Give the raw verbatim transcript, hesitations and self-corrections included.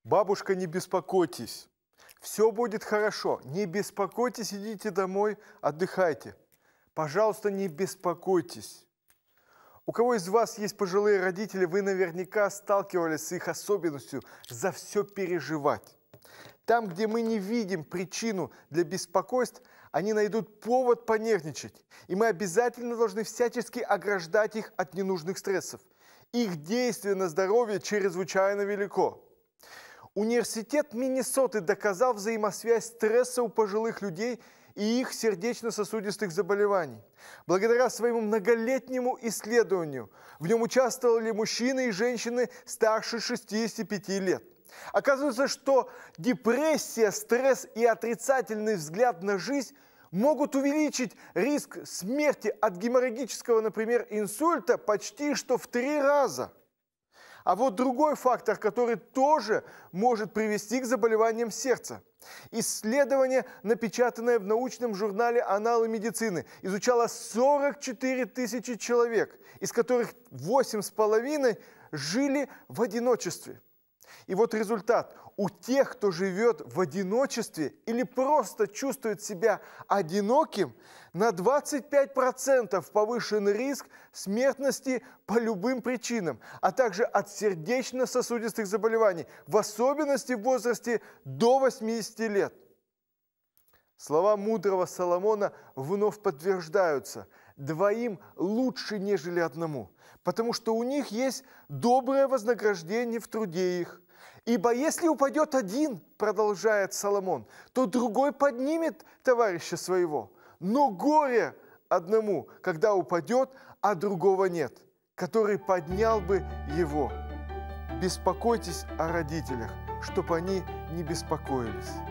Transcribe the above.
Бабушка, не беспокойтесь, все будет хорошо. Не беспокойтесь, идите домой, отдыхайте. Пожалуйста, не беспокойтесь. У кого из вас есть пожилые родители, вы наверняка сталкивались с их особенностью за все переживать. Там, где мы не видим причину для беспокойств, они найдут повод понервничать. И мы обязательно должны всячески ограждать их от ненужных стрессов. Их действие на здоровье чрезвычайно велико. Университет Миннесоты доказал взаимосвязь стресса у пожилых людей и их сердечно-сосудистых заболеваний. Благодаря своему многолетнему исследованию в нем участвовали мужчины и женщины старше шестидесяти пяти лет. Оказывается, что депрессия, стресс и отрицательный взгляд на жизнь могут увеличить риск смерти от геморрагического, например, инсульта почти что в три раза. А вот другой фактор, который тоже может привести к заболеваниям сердца. Исследование, напечатанное в научном журнале «Аналы медицины», изучало сорок четыре тысячи человек, из которых восемь с половиной жили в одиночестве. И вот результат. У тех, кто живет в одиночестве или просто чувствует себя одиноким, на двадцать пять процентов повышен риск смертности по любым причинам, а также от сердечно-сосудистых заболеваний, в особенности в возрасте до восьмидесяти лет. Слова мудрого Соломона вновь подтверждаются. Двоим лучше, нежели одному, потому что у них есть доброе вознаграждение в труде их. Ибо если упадет один, продолжает Соломон, то другой поднимет товарища своего. Но горе одному, когда упадет, а другого нет, который поднял бы его. Беспокойтесь о родителях, чтобы они не беспокоились.